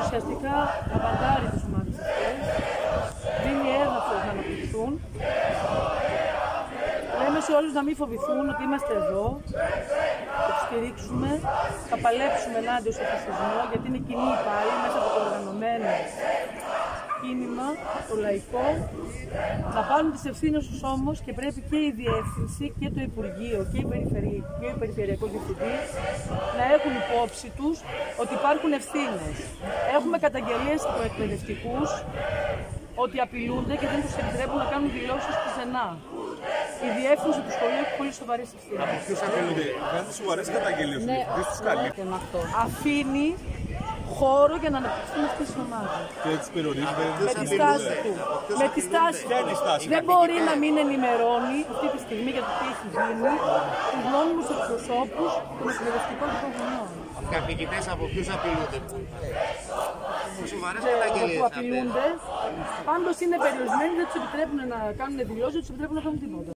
ουσιαστικά απαντάρει τις ομάδες αυτές, δίνει έδαφος να αναπτυχθούν. Λέμε σε όλους να μην φοβηθούν ότι είμαστε εδώ, θα τους στηρίξουμε, θα παλέψουμε ενάντια στο φασισμό, γιατί είναι κοινή πάλι μέσα από το οργανωμένο κίνημα, το λαϊκό. Να πάρουν τις ευθύνες τους όμως και πρέπει και η Διεύθυνση και το Υπουργείο και ο Περιφερειακό Διευθυντή να έχουν υπόψη τους ότι υπάρχουν ευθύνες. Έχουμε καταγγελίες από εκπαιδευτικούς ότι απειλούνται και δεν τους επιτρέπουν να κάνουν δηλώσεις πουθενά. Η διεύθυνση του σχολείου έχει πολύ σοβαρές ευθύνες. Από ποιους απειλούνται? Κάνετε σοβαρές καταγγελίες, δεν τους καλεί. Αφήνει χώρο για να αναπτυχθούν αυτές τις ομάδες. Και τους περιορίζονται. Με τη στάση του. Με τη στάση του. Δεν μπορεί να μην ενημερώνει αυτή τη στιγμή για το τι έχει γίνει τους νόμιμους εκπροσώπους των εκπαιδευτικών των γονιών. Καθηγητές από ποιους απειλούνται? Σοβαρές καταγγελίες. Που απειλούνται, πάντως είναι περιορισμένοι, δεν τους επιτρέπουν να κάνουν δηλώσεις, δεν τους επιτρέπουν να κάνουν τίποτα.